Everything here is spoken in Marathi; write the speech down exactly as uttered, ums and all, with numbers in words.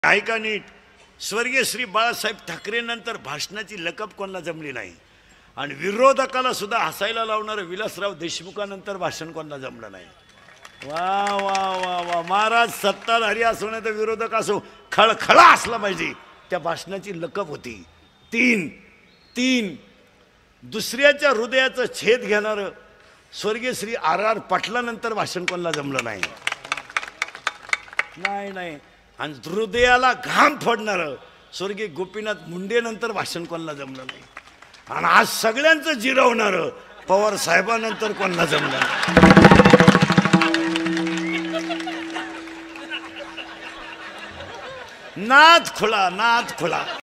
ऐका नीट, स्वर्गीय श्री बाळासाहेब ठाकरे नंतर भाषणाची लकब कोणाला जमली नाही आणि विरोधकाला सुद्धा हसायला लावणारे विलासराव देशमुखानंतर भाषण कोणाला जमलं नाही। वा वा वा वा महाराज, सत्ताधारी असो नाही तर विरोधक असो, खळखळा असला पाहिजे। त्या भाषणाची लकब होती तीन तीन दुसऱ्याच्या हृदयाचं छेद घेणारं स्वर्गीय श्री आर आर पाटलानंतर भाषण कोणाला जमलं नाही नाही नाही आणि हृदयाला घाम फोडणारं स्वर्गीय गोपीनाथ मुंडे नंतर भाषण कोणाला जमलं नाही आणि आज सगळ्यांचं जिरवणारं पवार साहेबांनंतर कोणाला जमलं नाही। नाद खुला नाद खुला।